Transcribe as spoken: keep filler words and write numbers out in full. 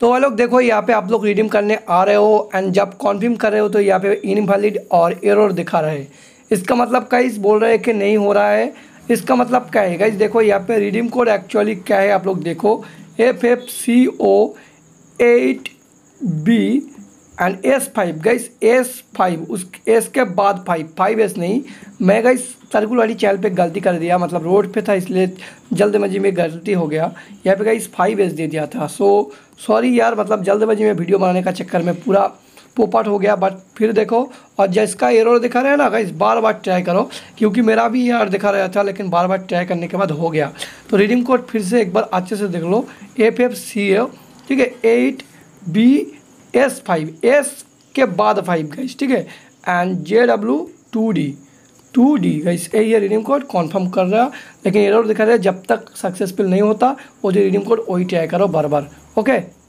तो वो लोग देखो यहाँ पे आप लोग रिडीम करने आ रहे हो एंड जब कॉन्फर्म कर रहे हो तो यहाँ पे इनवैलिड और एरर दिखा रहा है। इसका मतलब गाइस बोल रहे हैं कि नहीं हो रहा है। इसका मतलब क्या है गाइस, देखो यहाँ पे रिडीम कोड एक्चुअली क्या है आप लोग देखो, F F C O eight B and S five guys, S five उस एस के बाद फाइव फाइव एस नहीं। मैं गाइस सर्कुल वाली चैनल पे गलती कर दिया, मतलब रोड पे था इसलिए जल्दबाजी में गलती हो गया, यहाँ पे गाइस फाइव एस दे दिया था। सो सॉरी यार, मतलब जल्दबाजी में वीडियो बनाने का चक्कर में पूरा पोपट हो गया। बट फिर देखो, और जिसका एरर दिखा रहा है ना गाइस, बार बार ट्राई करो, क्योंकि मेरा भी यार दिखा रहा था लेकिन बार बार ट्राई करने के बाद हो गया। तो रीडिंग कोड फिर से एक बार अच्छे से देख लो, एफ एफ सी ए ठीक है eight B S five, S के बाद फाइव गाइस, ठीक है, and J W two D two D guys, यही है रीडिंग कोड। कॉन्फर्म कर रहा लेकिन एरर दिखा रहा है, जब तक सक्सेसफुल नहीं होता वो जो रीडिंग कोड वही ट्राई करो बार बार। ओके।